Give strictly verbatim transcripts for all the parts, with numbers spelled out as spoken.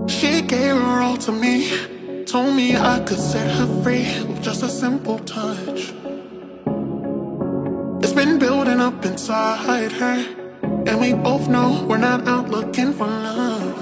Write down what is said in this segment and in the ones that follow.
She gave her all to me, told me I could set her free with just a simple touch. It's been building up inside her, and we both know we're not out looking for love.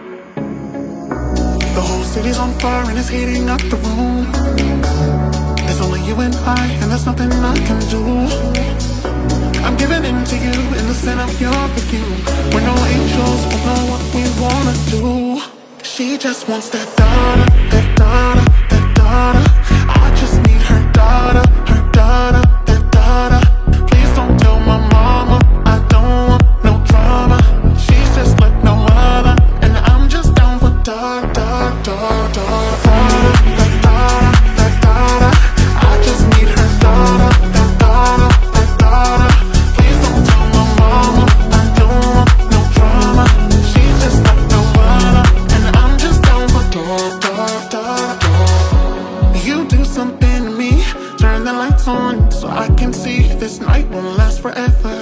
The whole city's on fire and it's heating up the room. There's only you and I, and there's nothing I can do. I'm giving in to you in the scent of your perfume. We're no angels, we'll know what we wanna do. She just wants that data, that data, that data. I just need her data, her data, that data. Please don't tell my mama, I don't want no drama. She's just like no other, and I'm just down for data, data, data, that data, that data. I just need her data, that data, that data. Please don't tell my mama, I don't want no drama. She's just like no other, and I'm just down for data, data, data. You do something to me, turn the lights on so I can see this night won't last forever.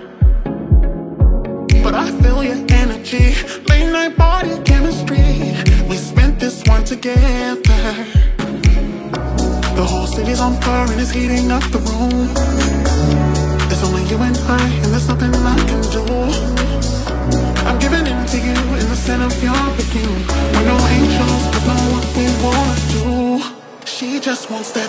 But I feel your energy, late night body chemistry. We spent this one together. The whole city's on fire and it's heating up the room. There's only you and I, and there's nothing I can do. I'm giving in to you in the scent of your perfume. We're no angels, but know what we wanna do. She just wants that